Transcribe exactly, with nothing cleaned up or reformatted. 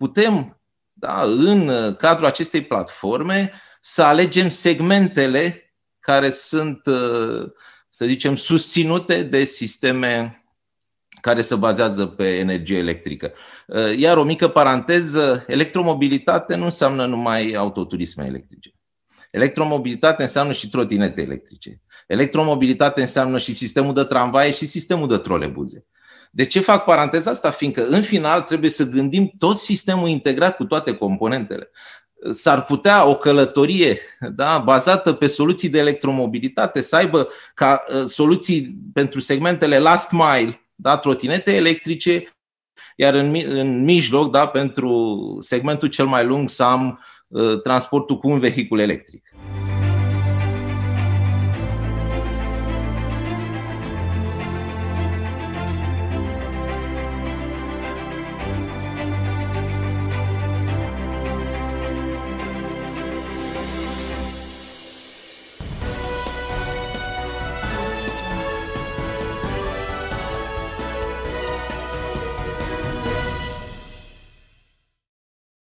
putem, da, în cadrul acestei platforme, să alegem segmentele care sunt, să zicem, susținute de sisteme care se bazează pe energie electrică. Iar o mică paranteză, electromobilitate nu înseamnă numai autoturisme electrice. Electromobilitate înseamnă și trotinete electrice. Electromobilitate înseamnă și sistemul de tramvaie și sistemul de trolebuze. De ce fac paranteza asta? Fiindcă în final trebuie să gândim tot sistemul integrat cu toate componentele. S-ar putea o călătorie, da, bazată pe soluții de electromobilitate să aibă ca uh, soluții pentru segmentele last mile, da, trotinete electrice, iar în, în mijloc, da, pentru segmentul cel mai lung să am uh, transportul cu un vehicul electric.